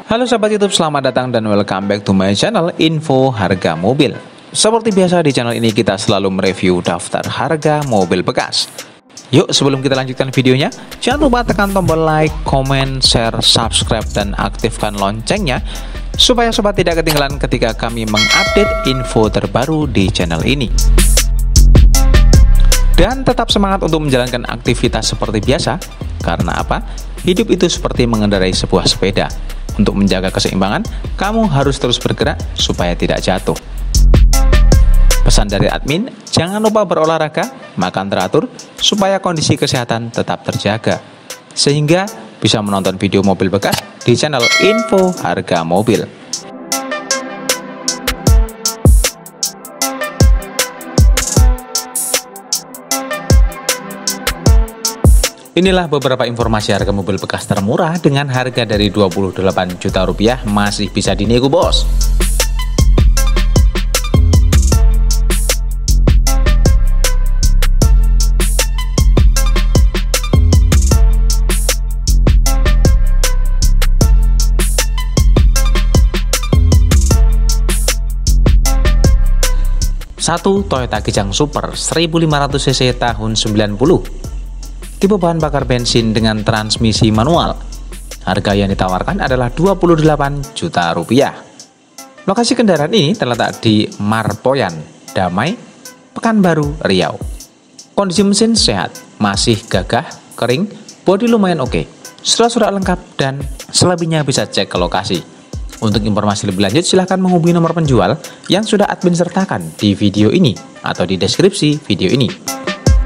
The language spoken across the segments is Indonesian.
Halo sahabat YouTube, selamat datang dan welcome back to my channel Info Harga Mobil. Seperti biasa di channel ini kita selalu mereview daftar harga mobil bekas. Yuk sebelum kita lanjutkan videonya, jangan lupa tekan tombol like, comment, share, subscribe, dan aktifkan loncengnya supaya sobat tidak ketinggalan ketika kami mengupdate info terbaru di channel ini. Dan tetap semangat untuk menjalankan aktivitas seperti biasa, karena apa? Hidup itu seperti mengendarai sebuah sepeda. Untuk menjaga keseimbangan, kamu harus terus bergerak supaya tidak jatuh. Pesan dari admin, jangan lupa berolahraga, makan teratur, supaya kondisi kesehatan tetap terjaga. Sehingga bisa menonton video mobil bekas di channel Info Harga Mobil. Inilah beberapa informasi harga mobil bekas termurah dengan harga dari 28 juta rupiah masih bisa dinego bos. Satu Toyota Kijang Super 1500 cc tahun 90. Tipe bahan bakar bensin dengan transmisi manual. Harga yang ditawarkan adalah 28 juta rupiah. Lokasi kendaraan ini terletak di Marpoyan, Damai, Pekanbaru, Riau. Kondisi mesin sehat, masih gagah, kering, bodi lumayan oke. Surat-surat lengkap dan selebihnya bisa cek ke lokasi. Untuk informasi lebih lanjut silahkan menghubungi nomor penjual yang sudah admin sertakan di video ini atau di deskripsi video ini.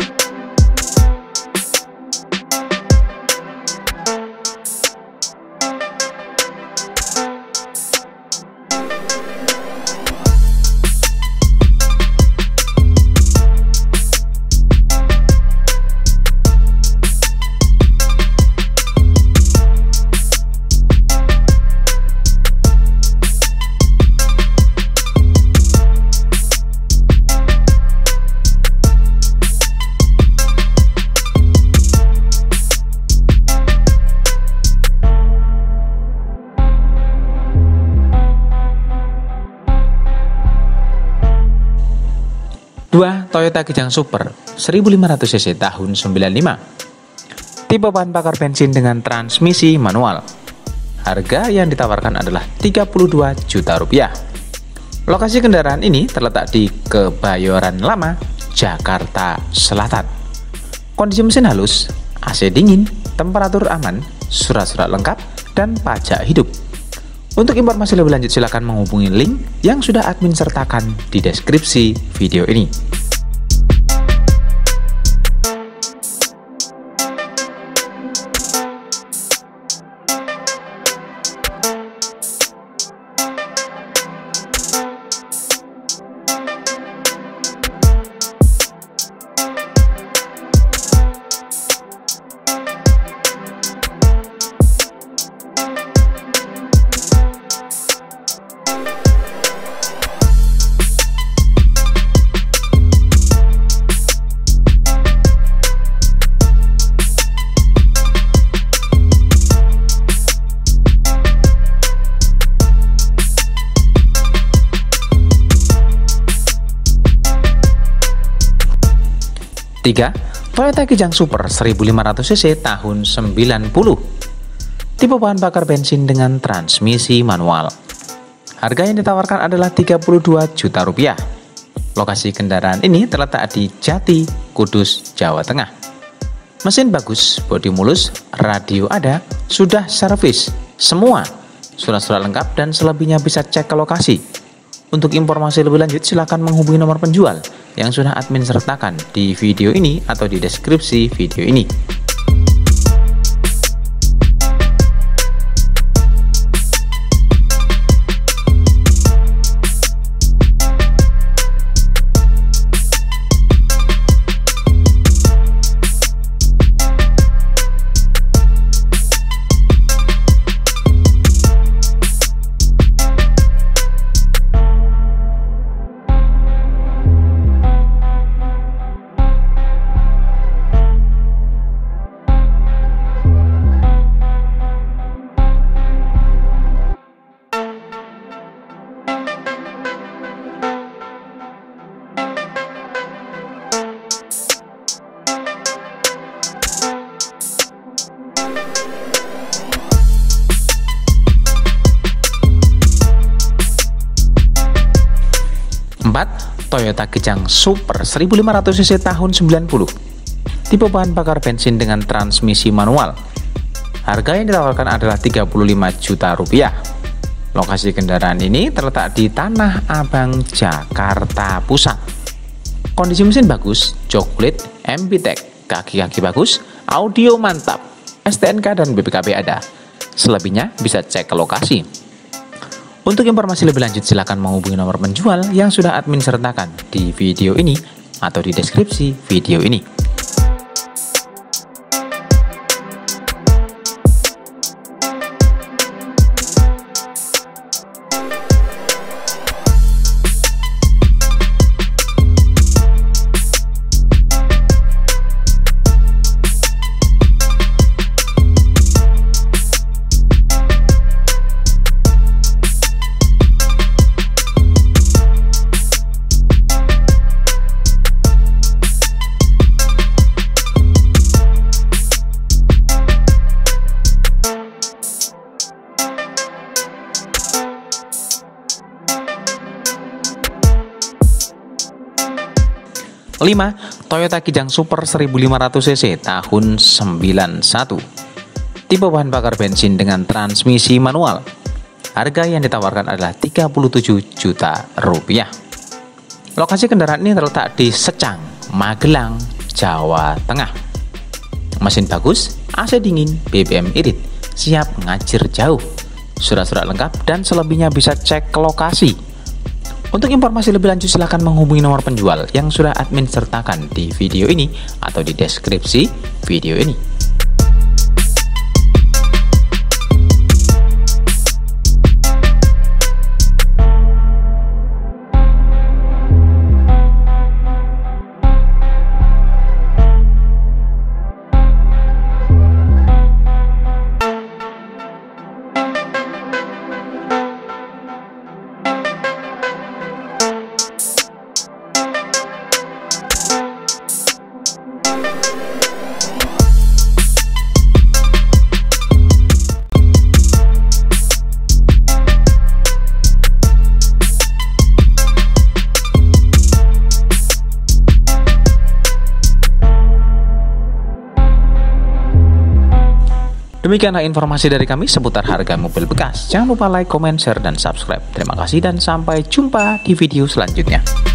Dua Toyota Kijang Super 1500 cc tahun 95. Tipe bahan bakar bensin dengan transmisi manual. Harga yang ditawarkan adalah 32 juta rupiah. Lokasi kendaraan ini terletak di Kebayoran Lama, Jakarta Selatan. Kondisi mesin halus, AC dingin, temperatur aman, surat-surat lengkap, dan pajak hidup. Untuk informasi lebih lanjut silakan menghubungi link yang sudah admin sertakan di deskripsi video ini. Tiga Toyota Kijang Super 1500 cc tahun 90. Tipe bahan bakar bensin dengan transmisi manual. Harga yang ditawarkan adalah 32 juta rupiah. Lokasi kendaraan ini terletak di Jati, Kudus, Jawa Tengah. Mesin bagus, bodi mulus, radio ada, sudah servis semua. Surat-surat lengkap dan selebihnya bisa cek ke lokasi. Untuk informasi lebih lanjut silakan menghubungi nomor penjual yang sudah admin sertakan di video ini atau di deskripsi video ini. 4. Toyota Gejang Super 1500cc tahun 90. Tipe bahan bakar bensin dengan transmisi manual. Harga yang ditawarkan adalah 35 juta rupiah. Lokasi kendaraan ini terletak di Tanah Abang, Jakarta Pusat. Kondisi mesin bagus, jok kulit, MPTEK, kaki-kaki bagus, audio mantap, STNK dan BPKB ada. Selebihnya bisa cek ke lokasi. Untuk informasi lebih lanjut silakan menghubungi nomor penjual yang sudah admin sertakan di video ini atau di deskripsi video ini. 5. Toyota Kijang Super 1500cc tahun 91. Tipe bahan bakar bensin dengan transmisi manual. Harga yang ditawarkan adalah 37 juta rupiah. Lokasi kendaraan ini terletak di Secang, Magelang, Jawa Tengah. Mesin bagus, AC dingin, BBM irit, siap ngajir jauh. Surat-surat lengkap dan selebihnya bisa cek ke lokasi. Untuk informasi lebih lanjut silahkan menghubungi nomor penjual yang sudah admin sertakan di video ini atau di deskripsi video ini. Demikianlah informasi dari kami seputar harga mobil bekas. Jangan lupa like, comment, share, dan subscribe. Terima kasih dan sampai jumpa di video selanjutnya.